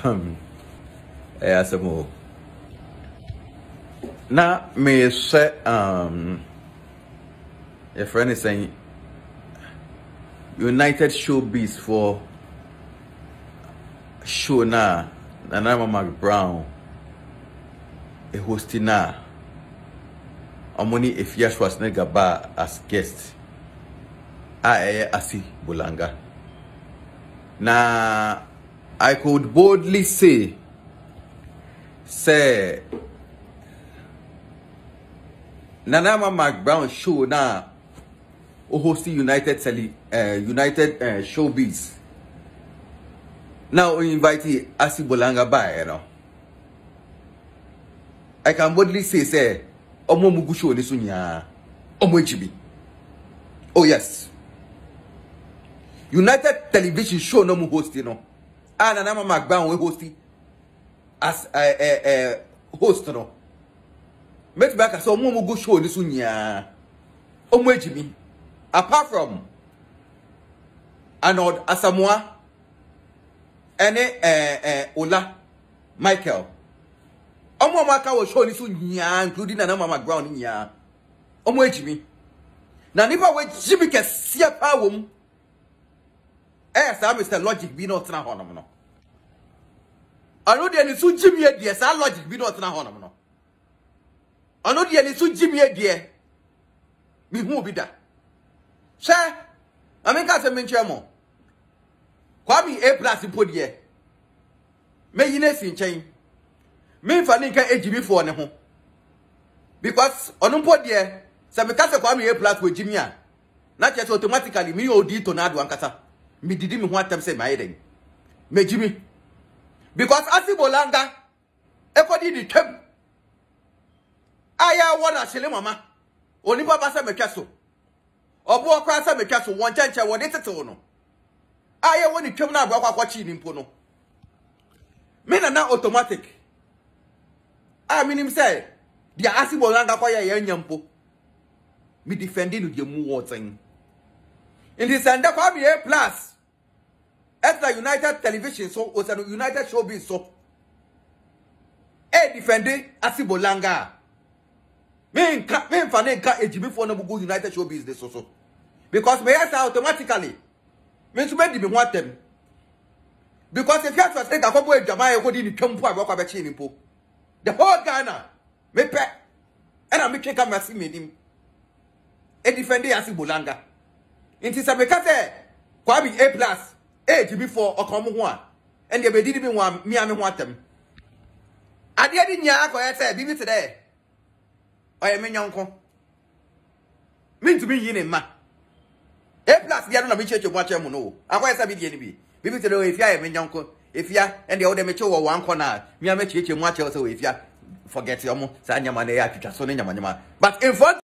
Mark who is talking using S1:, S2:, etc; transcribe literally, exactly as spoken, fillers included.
S1: eh asemo na me say um your friend is saying United Showbiz for show na na mcbrown a hosting na Omoni if Yash was nega ba as guest I asi bulanga. Na I could boldly say say Nanama mcbrown show na o hosti United Sally uh, United uh, Showbiz. Now we invite asi bulanga ba you know. I can boldly say say Omo mugu show ni sunya Omo echibi. Oh yes. United Television show no mu host no. Ah na Nanama mcbrown we hosti as a uh, uh, uh, host no. Met back so Omo mugu show ni sunya Omo echibi. Apart from Arnold Asamoah and uh, uh, Ola Michael. Omo maka wo show ni so nya including Nanama mcbrown nya. Omo ejimi. Na nipa we jimi kese pa wom. Eh sa Mister Logic bi no tena honom no. Ano de ni so jimi e de sa Logic bi no tena honom no. Ano de ni so jimi e de mi hu bi da. She America se menche mo. Kwami A plus podie. Me yine si nchen. Me fa ni nka ejimi for ne ho. Because onu podie se me ka se Kwami A plus we jimi a. Na che automatically me odi tonador ankasa. Me didi me ho atem se my den. Me jimi. Because asibolanga ekodi di twem. Aya wona sele mama. Oni baba se me twaso. Obo okwa se me twaso won chenche won tetewo no. Aya woni twem na agwa kwakwa chi ni mpo no. Me na na automatic. I mean him say, the asibolanga kwa ya nyampo. Me defending with the mu watin. In the sender kwa me A plus. Extra United Television so o United Showbiz so. E defending asibolanga. Me nka me mfa ne nka ejimi for no bugu United Showbiz de so so. Because me yes automatically. Me to me di me want them. Because if you have to say that kobo ejama e ko di ni twempo abakwa be chi ni mpo. The whole Ghana me pe and I make camera see me dim. E defending asibolanga. Inti sabe ka say Kwami A plus age before okomo ho a and dey be didi bi ho me ame ho atem. Ade ade nya akoye say bibi today. Oye me nyonko. Me to be yin ma. A plus bia no na me cheche mo ache mo no. Akoye say bi die ni bi. Bibi today if ya me nyonko. If ya and the other me cho one corner. Me ame cheche mo ache so if ya forget your mo sa nyama na ya twitwa so ne nyama nyama. But in front